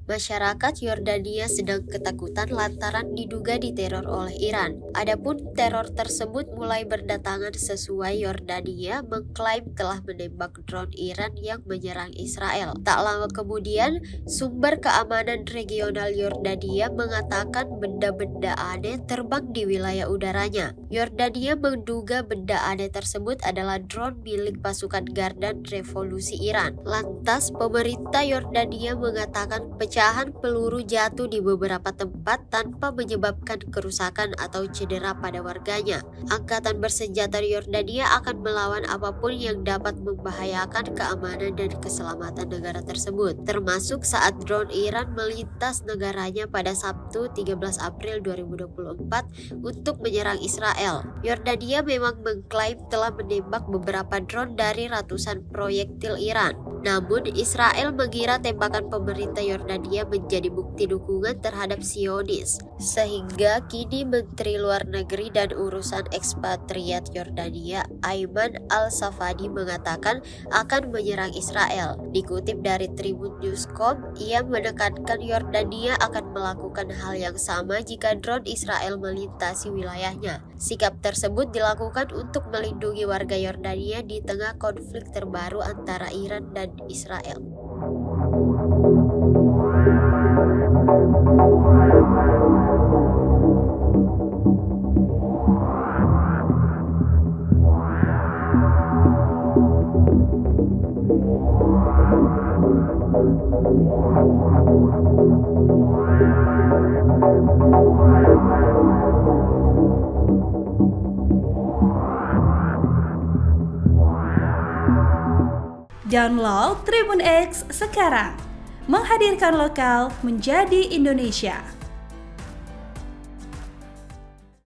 Masyarakat Yordania sedang ketakutan lantaran diduga diteror oleh Iran. Adapun teror tersebut mulai berdatangan sesuai Yordania mengklaim telah menembak drone Iran yang menyerang Israel. Tak lama kemudian, sumber keamanan regional Yordania mengatakan benda-benda aneh terbang di wilayah udaranya. Yordania menduga benda aneh tersebut adalah drone milik pasukan Gardan Revolusi Iran. Lantas, pemerintah Yordania mengatakan pecahan peluru jatuh di beberapa tempat tanpa menyebabkan kerusakan atau cedera pada warganya. Angkatan bersenjata Yordania akan melawan apapun yang dapat membahayakan keamanan dan keselamatan negara tersebut, termasuk saat drone Iran melintas negaranya pada Sabtu 13 April 2024 untuk menyerang Israel. Yordania memang mengklaim telah menembak beberapa drone dari ratusan proyektil Iran. Namun, Israel mengira tembakan pemerintah Yordania menjadi bukti dukungan terhadap Zionis. Sehingga kini Menteri Luar Negeri dan Urusan Ekspatriat Yordania, Ayman Al-Safadi, mengatakan akan menyerang Israel. Dikutip dari Tribun News.com, ia menekankan Yordania akan melakukan hal yang sama jika drone Israel melintasi wilayahnya. Sikap tersebut dilakukan untuk melindungi warga Yordania di tengah konflik terbaru antara Iran dan Israel. Download Tribun X sekarang, menghadirkan lokal menjadi Indonesia.